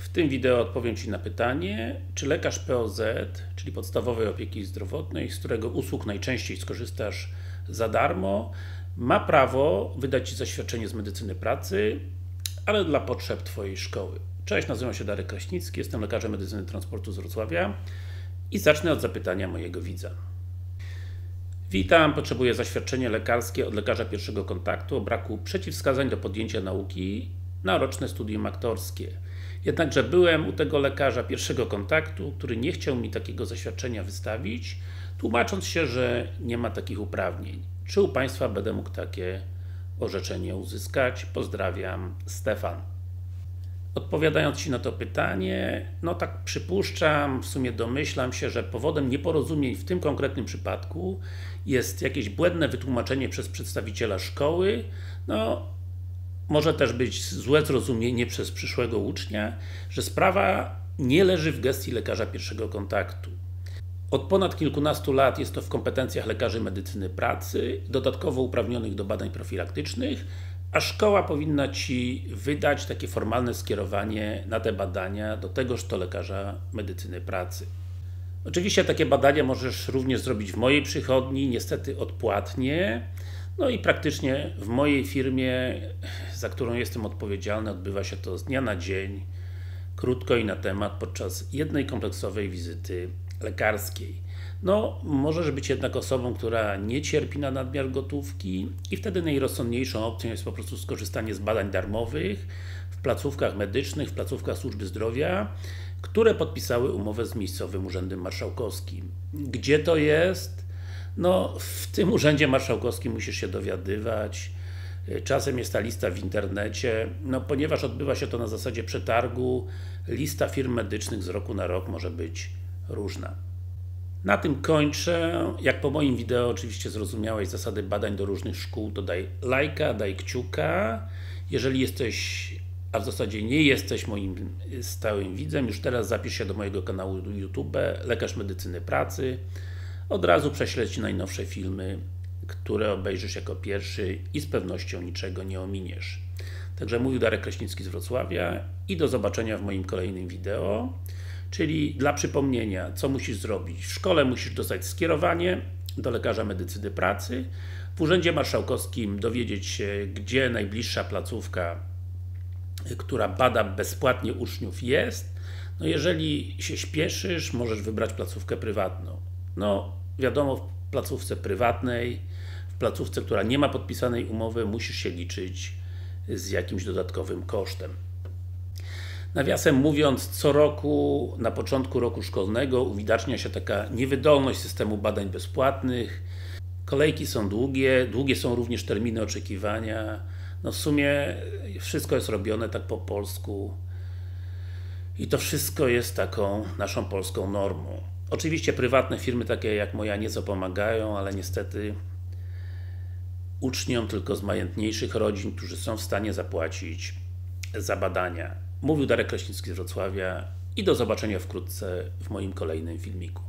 W tym wideo odpowiem Ci na pytanie, czy lekarz POZ, czyli podstawowej opieki zdrowotnej, z którego usług najczęściej skorzystasz za darmo, ma prawo wydać Ci zaświadczenie z medycyny pracy, ale dla potrzeb Twojej szkoły. Cześć, nazywam się Darek Kraśnicki, jestem lekarzem medycyny transportu z Wrocławia i zacznę od zapytania mojego widza. Witam, potrzebuję zaświadczenie lekarskie od lekarza pierwszego kontaktu o braku przeciwwskazań do podjęcia nauki na roczne studium aktorskie. Jednakże byłem u tego lekarza pierwszego kontaktu, który nie chciał mi takiego zaświadczenia wystawić, tłumacząc się, że nie ma takich uprawnień. Czy u Państwa będę mógł takie orzeczenie uzyskać? Pozdrawiam, Stefan. Odpowiadając Ci na to pytanie, tak przypuszczam, w sumie domyślam się, że powodem nieporozumień w tym konkretnym przypadku jest jakieś błędne wytłumaczenie przez przedstawiciela szkoły, może też być złe zrozumienie przez przyszłego ucznia, że sprawa nie leży w gestii lekarza pierwszego kontaktu. Od ponad kilkunastu lat jest to w kompetencjach lekarzy medycyny pracy, dodatkowo uprawnionych do badań profilaktycznych, a szkoła powinna Ci wydać takie formalne skierowanie na te badania do tegoż to lekarza medycyny pracy. Oczywiście takie badania możesz również zrobić w mojej przychodni, niestety odpłatnie. I praktycznie w mojej firmie, za którą jestem odpowiedzialny, odbywa się to z dnia na dzień, krótko i na temat, podczas jednej kompleksowej wizyty lekarskiej. Możesz być jednak osobą, która nie cierpi na nadmiar gotówki i wtedy najrozsądniejszą opcją jest po prostu skorzystanie z badań darmowych w placówkach medycznych, w placówkach służby zdrowia, które podpisały umowę z miejscowym urzędem marszałkowskim. Gdzie to jest? W tym urzędzie marszałkowskim musisz się dowiadywać. Czasem jest ta lista w internecie, ponieważ odbywa się to na zasadzie przetargu, lista firm medycznych z roku na rok może być różna. Na tym kończę. Jak po moim wideo oczywiście zrozumiałeś zasady badań do różnych szkół, to daj lajka, daj kciuka. Jeżeli jesteś, a w zasadzie nie jesteś moim stałym widzem, już teraz zapisz się do mojego kanału YouTube Lekarz Medycyny Pracy. Od razu prześlę Ci najnowsze filmy, które obejrzysz jako pierwszy i z pewnością niczego nie ominiesz. Także mówił Darek Kraśnicki z Wrocławia i do zobaczenia w moim kolejnym wideo. Czyli dla przypomnienia, co musisz zrobić? W szkole musisz dostać skierowanie do lekarza medycyny pracy, w urzędzie marszałkowskim dowiedzieć się, gdzie najbliższa placówka, która bada bezpłatnie uczniów jest. Jeżeli się śpieszysz, możesz wybrać placówkę prywatną. Wiadomo, w placówce prywatnej, w placówce, która nie ma podpisanej umowy, musisz się liczyć z jakimś dodatkowym kosztem. Nawiasem mówiąc, co roku, na początku roku szkolnego uwidacznia się taka niewydolność systemu badań bezpłatnych. Kolejki są długie są również terminy oczekiwania. W sumie wszystko jest robione tak po polsku i to wszystko jest taką naszą polską normą. Oczywiście prywatne firmy takie jak moja nieco pomagają, ale niestety uczniom tylko z majętniejszych rodzin, którzy są w stanie zapłacić za badania. Mówił Darek Kraśnicki z Wrocławia i do zobaczenia wkrótce w moim kolejnym filmiku.